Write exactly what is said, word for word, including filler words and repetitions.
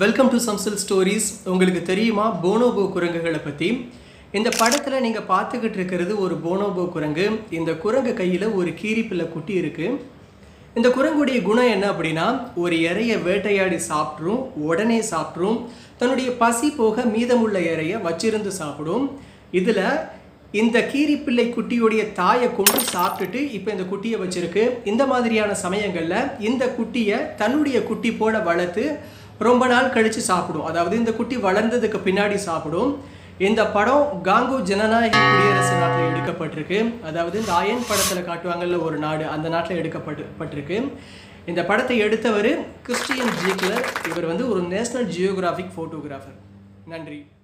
Welcome to சம்சல் stories. உங்களுக்கு தெரியுமா போனோபோ குரங்குகளை பற்றி? இந்த படத்தில் நீங்கள் பார்த்துக்கிட்டு இருக்கிறது ஒரு போனோபோ குரங்கு. இந்த குரங்கு கையில் ஒரு கீரிப்பிள்ளை குட்டி இருக்குது. இந்த குரங்குடைய குணம் என்ன அப்படின்னா, ஒரு இறையை வேட்டையாடி சாப்பிட்ரும், உடனே சாப்பிட்ரும், தன்னுடைய பசி போக மீதமுள்ள இறையை வச்சிருந்து சாப்பிடும். இதில் இந்த கீரிப்பிள்ளை குட்டியுடைய தாயை கொண்டு சாப்பிட்டுட்டு இப்போ இந்த குட்டியை வச்சிருக்கு. இந்த மாதிரியான சமயங்களில் இந்த குட்டியை தன்னுடைய குட்டி போல வளர்த்து ரொம்ப நாள் கழித்து சாப்பிடும். அதாவது இந்த குட்டி வளர்ந்ததுக்கு பின்னாடி சாப்பிடும். இந்த படம் காங்கோ ஜனநாயக குடியரசு நாட்டில் எடுக்கப்பட்டிருக்கு. அதாவது இந்த அயன் படத்தில் காட்டுவாங்கல்ல ஒரு நாடு, அந்த நாட்டில் எடுக்கப்பட்டு பட்டிருக்கு. இந்த படத்தை எடுத்தவர் கிறிஸ்டியன் ஜீக்லர். இவர் வந்து ஒரு நேஷனல் ஜியோகிராஃபிக் ஃபோட்டோகிராஃபர். நன்றி.